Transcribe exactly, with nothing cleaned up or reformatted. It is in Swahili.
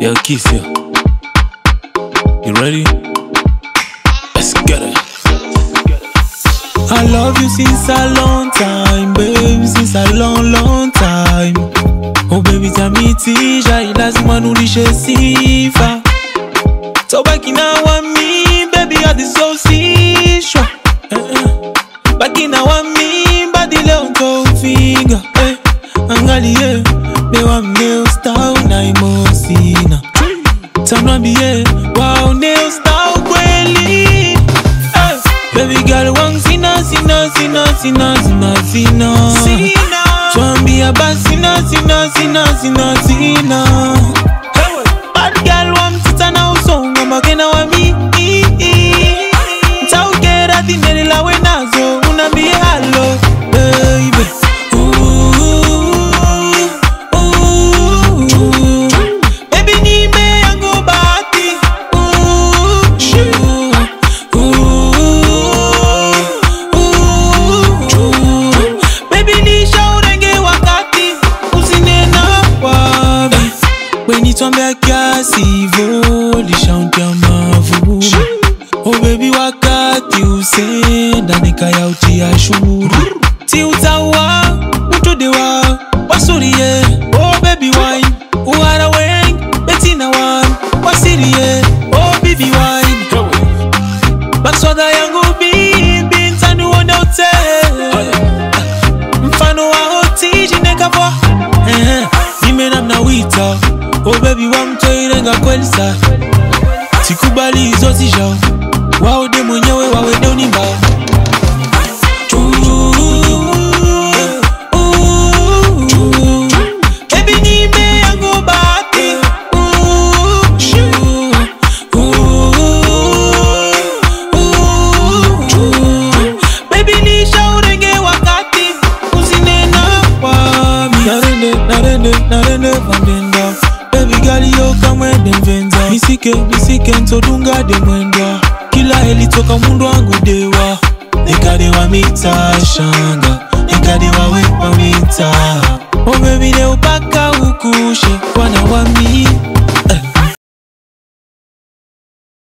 Yo, kiss you. You ready? Let's get it. I love you since a long time, baby, since a long, long time. Oh baby, tamitija ilazima nulishe sifa. So baki na wa mi, baby, I the so sisha. Baki na wa mi, badi leo nto finger. Angalie, bewa mneo star na imosina. Tanwambie, wow, neo star kweli. Baby girl, wang sina, sina, sina, sina, sina, sina, sina. Twambia basi sina, sina, sina, sina, sina. Bad girl, wam tita na usonga makena wa mi. Ntaukera tineri la wenazo, unambie hello, baby. Nitwambia kiasi hivo, lishauntia mavu. Oh baby, wakati usenda nikaya utia shuru. Ti utawa, utudewa, wasurie. Oh baby wine, uhara weng, betina wan, wasirie. Oh baby wine, bakswada yangu bibi, ntanu wonde ute. Mfano wa hoti, jineka vo. Nimena mna wita. Oh baby, wamtoirenga kwelsa. Sikubali hizo sijao. Wao de mwenyewe wawede unimba. Baby nime yangu bati. Baby nisha urenge wakati usinena wami. Narende, narende, narende vandenda. Baby girl, yo kamwende mvenza. Nisike, nisike ntodunga de mwendwa. Kila heli toka mundu wangu dewa. Nikadewa mita shanga, nikadewa wepa mita. Oh baby, leo paka ukushe wana wami.